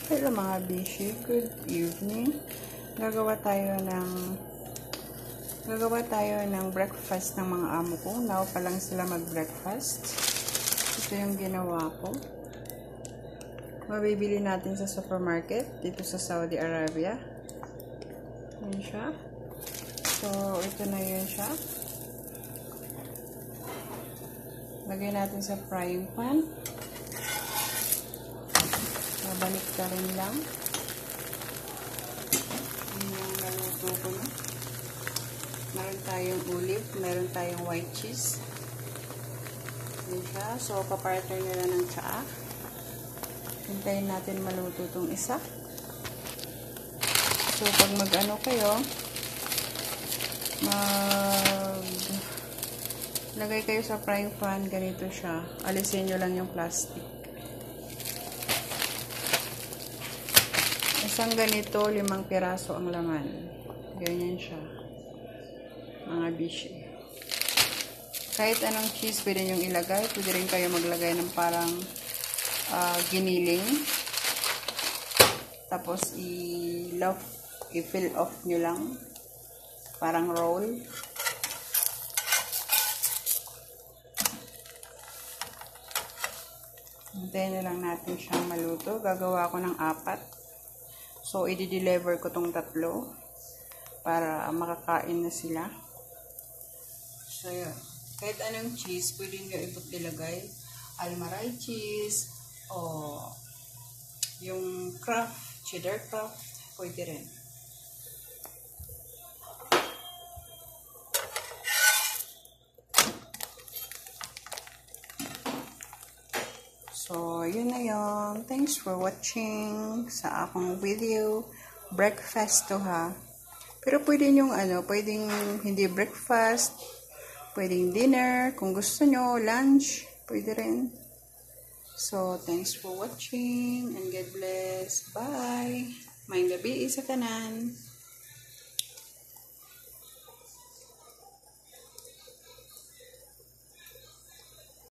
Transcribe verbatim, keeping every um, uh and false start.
Hello mga bishi, good evening. Gagawa tayo ng gagawa tayo ng breakfast ng mga amo ko. Now pa lang sila mag-breakfast. Ito yung ginawa ko. Mabibili natin sa supermarket dito sa Saudi Arabia. Yan siya. So, ito na yun siya. Lagay natin sa frying pan. Mabalik ka rin lang. Yan yung naluto ko na. Meron tayong olive, meron tayong white cheese. Yan siya. So, papartner nila ng tsaa. Hintayin natin maluto itong isa. So, pag mag-ano kayo, mag lagay kayo sa frying pan, ganito siya. Alisin nyo lang yung plastic. Isang ganito, limang piraso ang laman. Ganyan siya. Mga bishi. Kahit anong cheese pwede nyo ilagay. Pwede rin kayo maglagay ng parang uh, giniling. Tapos i-loaf, i-fill off nyo lang. Parang roll. Hintayin na lang natin siyang maluto. Gagawa ko ng apat. So, i-deliver ko tong tatlo para makakain na sila. So, yun. Kahit anong cheese, pwede nyo ilagay. Almaray cheese o yung Kraft, cheddar Kraft, pwede rin. So, yun na yun. Thanks for watching sa akong video. Breakfast to ha. Pero pwede nyong ano, pwedeng hindi breakfast, pwedeng dinner, kung gusto nyo, lunch, pwede rin. So, thanks for watching and God bless. Bye! Maayong gabi sa tanan.